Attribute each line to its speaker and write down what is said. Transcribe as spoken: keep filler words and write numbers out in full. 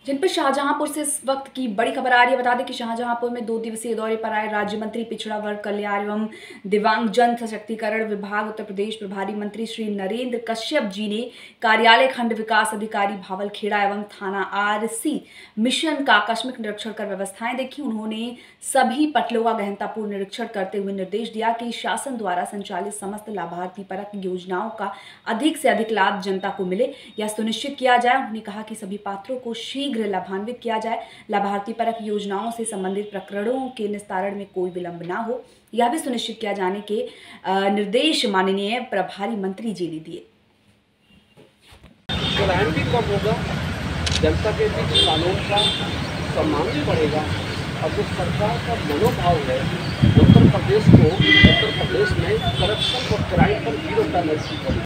Speaker 1: जनपद शाहजहांपुर से इस वक्त की बड़ी खबर आ रही है। बता दें कि शाहजहांपुर में दो दिवसीय दौरे पर आए राज्य मंत्री पिछड़ा वर्ग कल्याण एवं दिव्यांगजन सशक्तिकरण विभाग उत्तर प्रदेश प्रभारी मंत्री श्री नरेंद्र कश्यप जी ने कार्यालय खंड विकास अधिकारी भावलखेड़ा एवं थाना आरसी मिशन का आकस्मिक निरीक्षण कर व्यवस्थाएं देखी। उन्होंने सभी पटलों का गहनतापूर्ण निरीक्षण करते हुए निर्देश दिया कि शासन द्वारा संचालित समस्त लाभार्थी परक योजनाओं का अधिक से अधिक लाभ जनता को मिले, यह सुनिश्चित किया जाए। उन्होंने कहा कि सभी पात्रों को शीघ्र लाभान्वित किया जाए। लाभार्थी परक योजनाओं से संबंधित प्रकरणों के निस्तारण में कोई विलंब ना हो, यह भी सुनिश्चित किया जाने के निर्देश माननीय प्रभारी मंत्री जी ने दिए।
Speaker 2: पलायन भी कम होगा, जनता के बीच कानून का सम्मान भी बढ़ेगा और जो सरकार का मनोभाव है उत्तर प्रदेश को उत्तर प्रदेश में करप्शन और क्राइम पर जीरो टॉलरेंस की